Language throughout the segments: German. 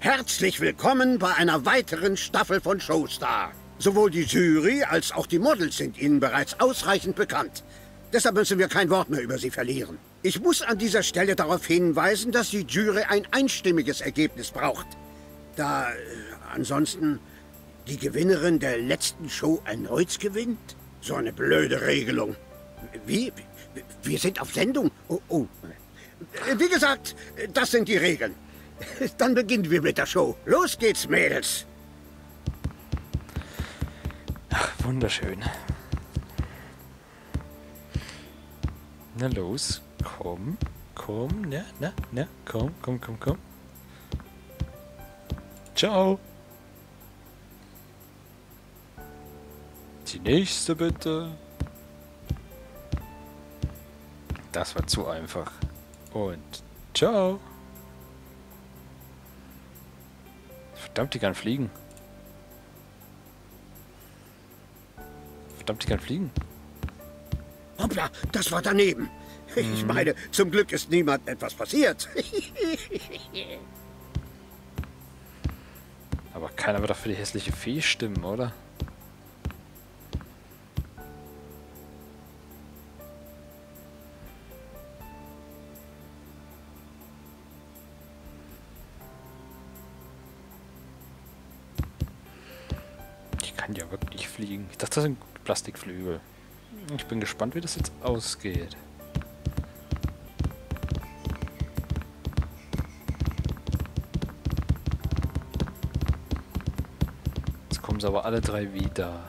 Herzlich willkommen bei einer weiteren Staffel von Showstar. Sowohl die Jury als auch die Models sind Ihnen bereits ausreichend bekannt. Deshalb müssen wir kein Wort mehr über sie verlieren. Ich muss an dieser Stelle darauf hinweisen, dass die Jury ein einstimmiges Ergebnis braucht. Da ansonsten die Gewinnerin der letzten Show erneut gewinnt? So eine blöde Regelung. Wie? Wir sind auf Sendung? Oh. Wie gesagt, das sind die Regeln. Dann beginnen wir mit der Show. Los geht's, Mädels. Ach, wunderschön. Na los, komm, komm. Ciao. Die nächste bitte. Das war zu einfach. Und ciao. Verdammt, die kann fliegen. Hoppla, das war daneben. Ich meine, zum Glück ist niemand etwas passiert. Aber keiner wird doch für die hässliche Fee stimmen, oder? Die kann ja wirklich fliegen. Ich dachte, das sind Plastikflügel. Ich bin gespannt, wie das jetzt ausgeht. Jetzt kommen sie aber alle drei wieder.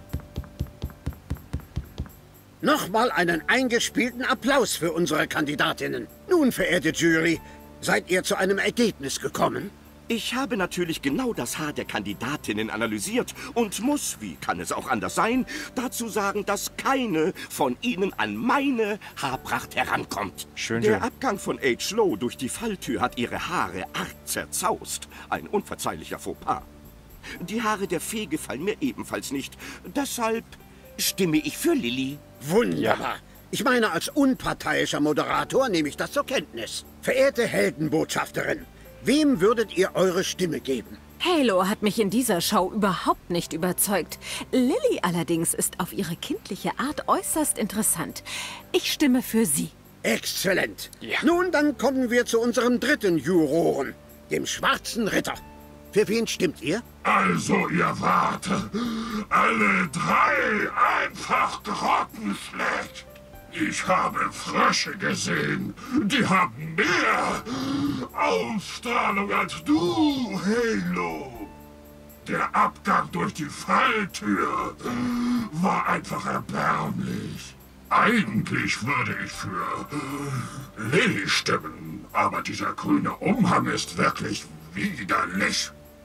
Nochmal einen eingespielten Applaus für unsere Kandidatinnen. Nun, verehrte Jury, seid ihr zu einem Ergebnis gekommen? Ich habe natürlich genau das Haar der Kandidatinnen analysiert und muss, wie kann es auch anders sein, dazu sagen, dass keine von ihnen an meine Haarpracht herankommt. Schön. Der Abgang von H. Lowe durch die Falltür hat ihre Haare arg zerzaust. Ein unverzeihlicher Fauxpas. Die Haare der Fee gefallen mir ebenfalls nicht. Deshalb stimme ich für Lilly. Wunderbar. Ich meine, als unparteiischer Moderator nehme ich das zur Kenntnis. Verehrte Heldenbotschafterin, wem würdet ihr eure Stimme geben? Halo hat mich in dieser Show überhaupt nicht überzeugt. Lilly allerdings ist auf ihre kindliche Art äußerst interessant. Ich stimme für sie. Exzellent. Ja. Nun, dann kommen wir zu unserem dritten Juroren, dem Schwarzen Ritter. Für wen stimmt ihr? Also, ihr wart alle drei einfach grottenschlecht. Ich habe Frösche gesehen. Die haben mehr Ausstrahlung als du, Halo. Der Abgang durch die Falltür war einfach erbärmlich. Eigentlich würde ich für Lilly stimmen, aber dieser grüne Umhang ist wirklich widerlich.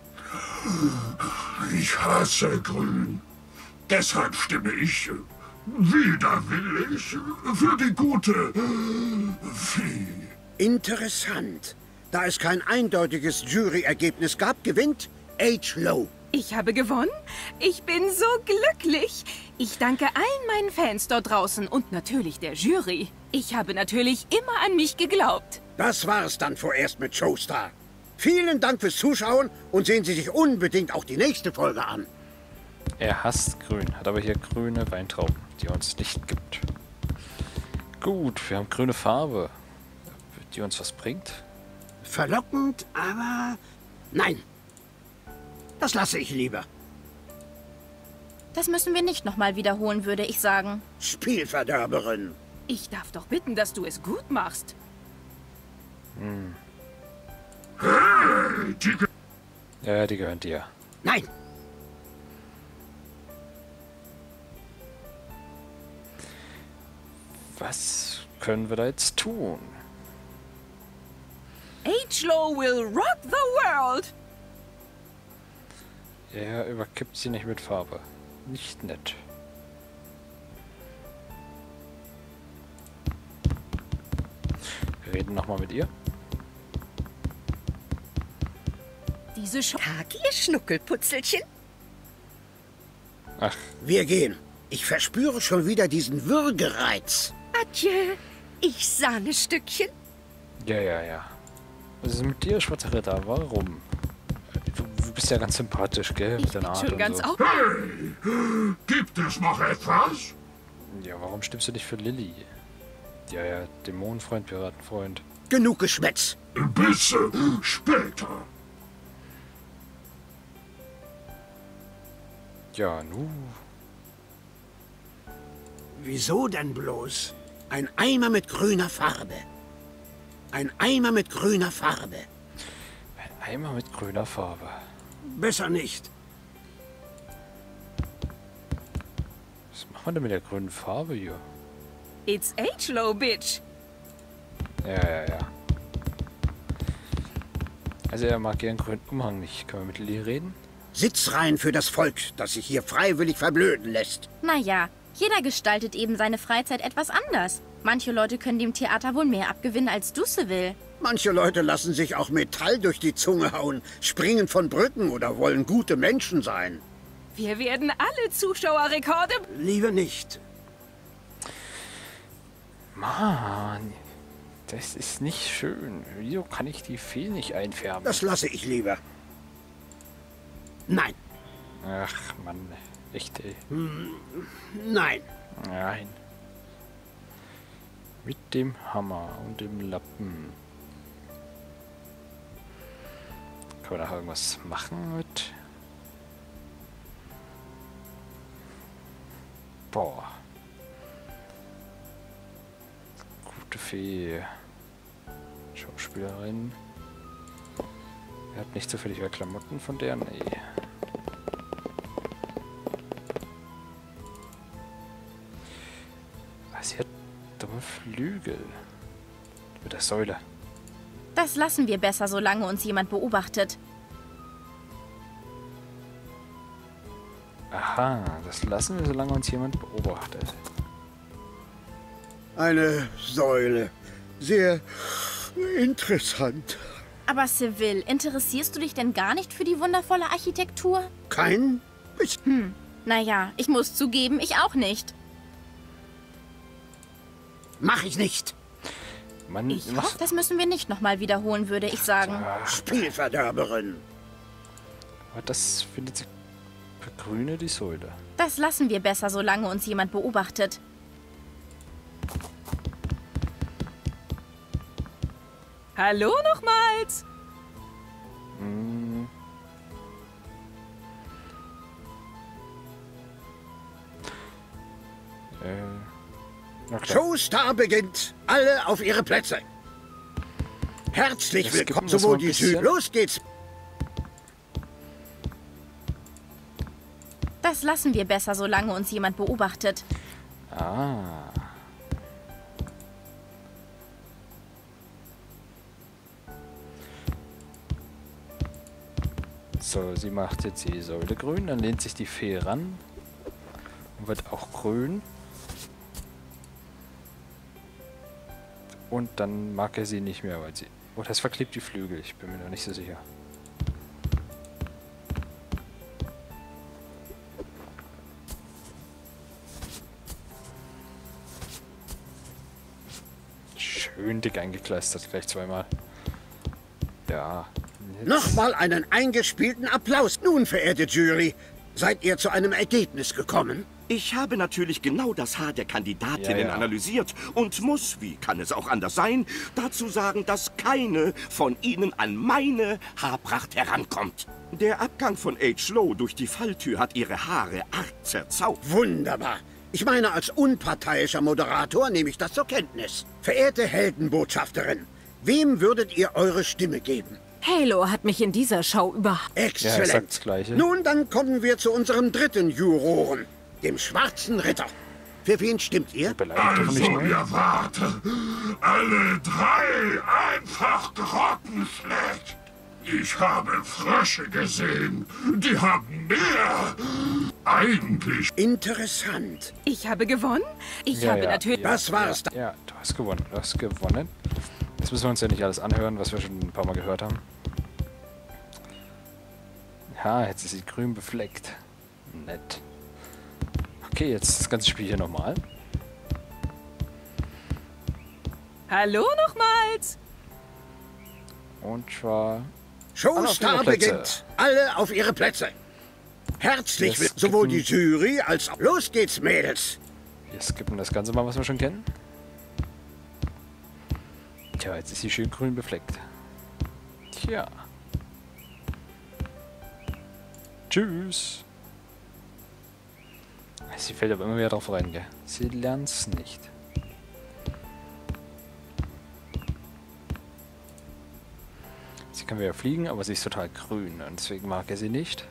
Ich hasse Grün. Deshalb stimme ich widerwillig für die gute Fee. Interessant. Da es kein eindeutiges Juryergebnis gab, gewinnt H. Lowe. Ich habe gewonnen? Ich bin so glücklich. Ich danke allen meinen Fans dort draußen und natürlich der Jury. Ich habe natürlich immer an mich geglaubt. Das war's dann vorerst mit Showstar. Vielen Dank fürs Zuschauen und sehen Sie sich unbedingt auch die nächste Folge an. Er hasst grün, hat aber hier grüne Weintrauben, die er uns nicht gibt. Gut, wir haben grüne Farbe, die uns was bringt. Verlockend, aber nein. Das lasse ich lieber. Das müssen wir nicht nochmal wiederholen, würde ich sagen. Spielverderberin. Ich darf doch bitten, dass du es gut machst. Ja, die gehören dir. Nein. Was können wir da jetzt tun? H. Lowe will rock the world. Er überkippt sie nicht mit Farbe. Nicht nett. Wir reden nochmal mit ihr. Diese Show... Tag, ihr Schnuckelputzelchen. Ach, Wir gehen. Ich verspüre schon wieder diesen Würgereiz. Adieu, ich Sahnestückchen. ja. Was ist mit dir, schwarzer Ritter? Warum? bist ja ganz sympathisch, gell? Mit deiner Art Schon und ganz so. auf. Hey, gibt es noch etwas? Ja, warum stimmst du nicht für Lilly? Ja, Dämonenfreund, Piratenfreund. Genug Geschwätz. Bis später. Ja, nu. Wieso denn bloß? Ein Eimer mit grüner Farbe. Ein Eimer mit grüner Farbe. Ein Eimer mit grüner Farbe. Besser nicht. Was macht man denn mit der grünen Farbe hier? It's H-Low, bitch. Ja. Also er mag gern grünen Umhang nicht. Können wir mit Lilly reden? Sitzreihen für das Volk, das sich hier freiwillig verblöden lässt. Naja, jeder gestaltet eben seine Freizeit etwas anders. Manche Leute können dem Theater wohl mehr abgewinnen als du, Seville. Manche Leute lassen sich auch Metall durch die Zunge hauen, springen von Brücken oder wollen gute Menschen sein. Wir werden alle Zuschauerrekorde... Lieber nicht. Mann, das ist nicht schön. Wieso kann ich die Fee nicht einfärben? Das lasse ich lieber. Nein, Ach, Mann. Echt, ey. nein. Nein. Mit dem Hammer und dem Lappen. Kann man da irgendwas machen mit? Boah. Gute Fee. Schauspielerin. Ihr habt nicht zufällig mehr Klamotten von der? Nee. Sie hat dumme Flügel. Mit der Säule. Das lassen wir besser, solange uns jemand beobachtet. Aha, das lassen wir, solange uns jemand beobachtet. Eine Säule. Sehr interessant. Aber Seville, interessierst du dich denn gar nicht für die wundervolle Architektur? Kein bisschen. Naja, ich muss zugeben, ich auch nicht. Mach ich nicht. Mann, Ich was? Das müssen wir nicht nochmal wiederholen, würde ich sagen. Spielverderberin. Aber das findet sie begrüne die Säule. Das lassen wir besser, solange uns jemand beobachtet. Hallo nochmals. Hm. Na klar. Showstar beginnt. Alle auf ihre Plätze. Herzlich Das willkommen, gibt uns sowohl mal ein die bisschen. Süd. Los geht's. Das lassen wir besser, solange uns jemand beobachtet. Ah. So, sie macht jetzt die Säule grün, dann lehnt sich die Fee ran und wird auch grün. Und dann mag er sie nicht mehr, weil sie... Oh, das verklebt die Flügel, ich bin mir noch nicht so sicher. Schön dick eingekleistert, gleich zweimal. Ja. jetzt- Nochmal einen eingespielten Applaus. Nun, verehrte Jury, seid ihr zu einem Ergebnis gekommen? Ich habe natürlich genau das Haar der Kandidatinnen Ja, ja. analysiert und muss, wie kann es auch anders sein, dazu sagen, dass keine von ihnen an meine Haarpracht herankommt. Der Abgang von H-Low durch die Falltür hat ihre Haare arg zerzaubt. Wunderbar. Ich meine, als unparteiischer Moderator nehme ich das zur Kenntnis. Verehrte Heldenbotschafterin, wem würdet ihr eure Stimme geben? Halo hat mich in dieser Show überhaupt... Ja, er sagt Exzellent. das Gleiche. Nun, dann kommen wir zu unserem dritten Juroren, dem Schwarzen Ritter. Für wen stimmt ihr? Beleidigt doch nicht Also, nur. ihr wart alle drei einfach grottenschlecht. Ich habe Frösche gesehen. Die haben mehr. Eigentlich Interessant. Ich habe gewonnen. Ich Ja, habe ja, natürlich... ja, Das war's Ja, ja, du hast gewonnen. Du hast gewonnen. Jetzt müssen wir uns ja nicht alles anhören, was wir schon ein paar Mal gehört haben. Ja, jetzt ist sie grün befleckt. Nett. Okay, jetzt das ganze Spiel hier nochmal. Hallo nochmals. Und zwar Showstar beginnt. Alle auf ihre Plätze. Herzlich willkommen. Sowohl die Jury als auch... Los geht's, Mädels. Wir skippen das Ganze mal, was wir schon kennen. Tja, jetzt ist sie schön grün befleckt. Tja. Tschüss. Sie fällt aber immer wieder drauf rein, gell? Sie lernt's nicht. Sie kann wieder fliegen, aber sie ist total grün und deswegen mag er sie nicht.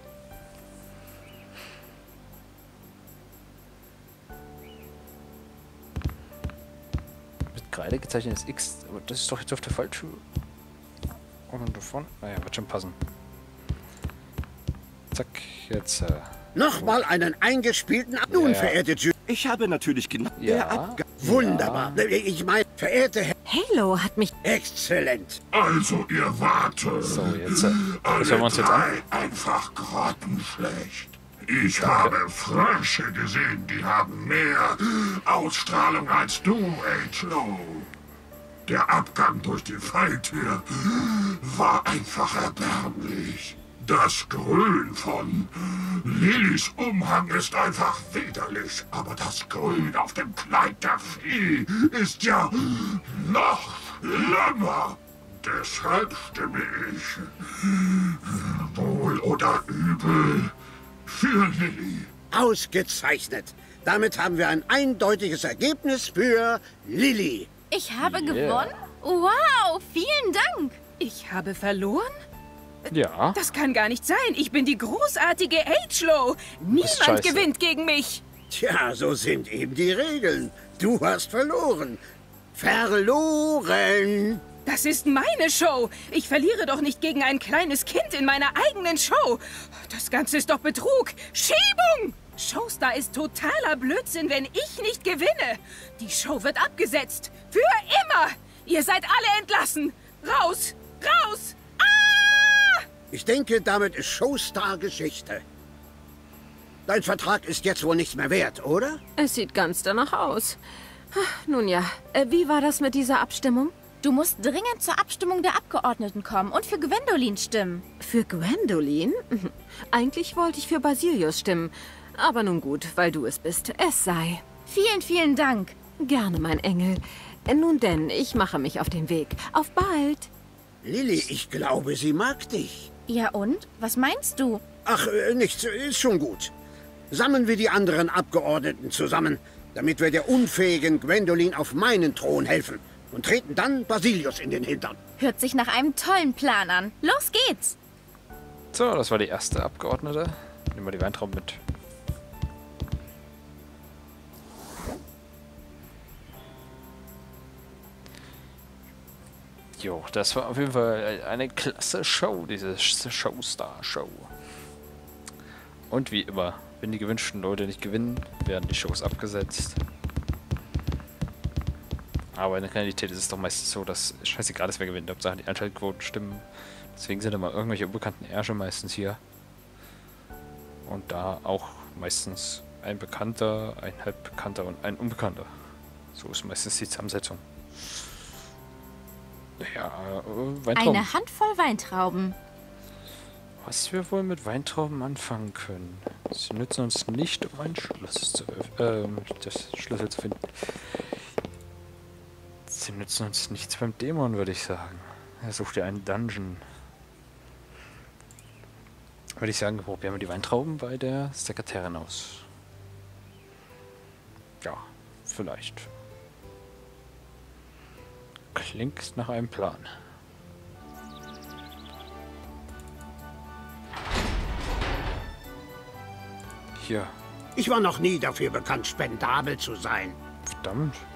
Mit Kreide gezeichnetes X, aber das ist doch jetzt auf der falschen. Und davon. Naja, wird schon passen. Zack, jetzt. Nochmal einen eingespielten Nun, verehrte Jury. Ich habe natürlich genau... Wunderbar. Ich meine, verehrte Herr... Halo hat mich... Exzellent. Also ihr wartet. So, jetzt. Das hören wir uns jetzt an. Einfach grottenschlecht. Ich habe Frösche gesehen, die haben mehr Ausstrahlung als du, H-Low. Der Abgang durch die Falltür war einfach erbärmlich. Das Grün von Lillys Umhang ist einfach widerlich, aber das Grün auf dem Kleid der Fee ist ja noch schlimmer. Deshalb stimme ich, wohl oder übel, für Lilly. Ausgezeichnet. Damit haben wir ein eindeutiges Ergebnis für Lilly. Ich habe gewonnen? Wow, vielen Dank. Ich habe verloren? Ja. Das kann gar nicht sein. Ich bin die großartige H-Low. Niemand gewinnt gegen mich. Tja, so sind eben die Regeln. Du hast verloren. Verloren. Das ist meine Show. Ich verliere doch nicht gegen ein kleines Kind in meiner eigenen Show. Das Ganze ist doch Betrug. Schiebung! Showstar ist totaler Blödsinn, wenn ich nicht gewinne. Die Show wird abgesetzt. Für immer. Ihr seid alle entlassen. Raus! Raus! Ich denke, damit ist Showstar Geschichte. Dein Vertrag ist jetzt wohl nichts mehr wert, oder? Es sieht ganz danach aus. Nun ja, wie war das mit dieser Abstimmung? Du musst dringend zur Abstimmung der Abgeordneten kommen und für Gwendolyn stimmen. Für Gwendolyn? Eigentlich wollte ich für Basilius stimmen. Aber nun gut, weil du es bist. Es sei. Vielen, vielen Dank. Gerne, mein Engel. Nun denn, ich mache mich auf den Weg. Auf bald. Lilly, ich glaube, sie mag dich. Ja und? Was meinst du? Ach, nichts, ist schon gut. Sammeln wir die anderen Abgeordneten zusammen, damit wir der unfähigen Gwendolyn auf meinen Thron helfen und treten dann Basilius in den Hintern. Hört sich nach einem tollen Plan an. Los geht's! So, das war die erste Abgeordnete. Nehmen wir die Weintrauben mit. Jo, das war auf jeden Fall eine klasse Show, diese Showstar-Show. Und wie immer, wenn die gewünschten Leute nicht gewinnen, werden die Shows abgesetzt. Aber in der Realität ist es doch meistens so, dass scheißegal ist, wer gewinnt. Hauptsache die Einschaltquoten stimmen. Deswegen sind immer irgendwelche unbekannten Ärsche meistens hier. Und da auch meistens ein Bekannter, ein Halbbekannter und ein Unbekannter. So ist meistens die Zusammensetzung. Ja, Weintrauben. Eine Handvoll Weintrauben. Was wir wohl mit Weintrauben anfangen können. Sie nützen uns nicht, um ein Schloss zu das Schlüssel zu finden. Sie nützen uns nichts beim Dämon, würde ich sagen. Er sucht ja einen Dungeon. Würde ich sagen, probieren wir die Weintrauben bei der Sekretärin aus. Ja, vielleicht. Klingt nach einem Plan. Hier. Ich war noch nie dafür bekannt, spendabel zu sein. Verdammt.